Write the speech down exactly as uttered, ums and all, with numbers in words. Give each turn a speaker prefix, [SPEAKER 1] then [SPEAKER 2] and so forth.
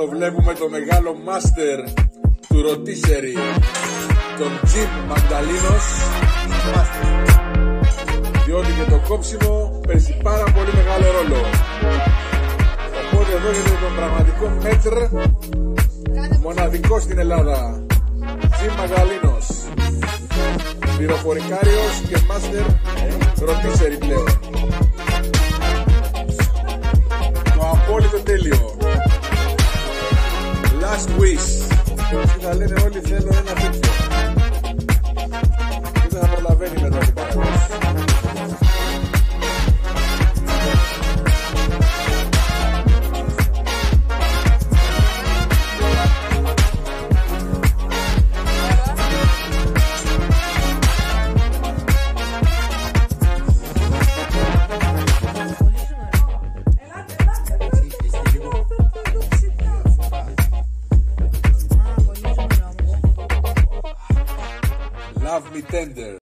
[SPEAKER 1] Εδώ βλέπουμε το μεγάλο μάστερ του ρωτήσερι, τον Jim Magdalinos, διότι και το κόψιμο παίζει πάρα πολύ μεγάλο ρόλο. Οπότε εδώ είναι το πραγματικό μέτρ, μοναδικό στην Ελλάδα, Jim Magdalinos, πληροφορικάριος και μάστερ ρωτήσερι πλέον. Το απόλυτο τέλειο. Last wish. Και θα λένε όλοι θέλω ένα τέτοιο. Και δεν θα προλαβαίνει μετά την παραγωγή. Love me tender.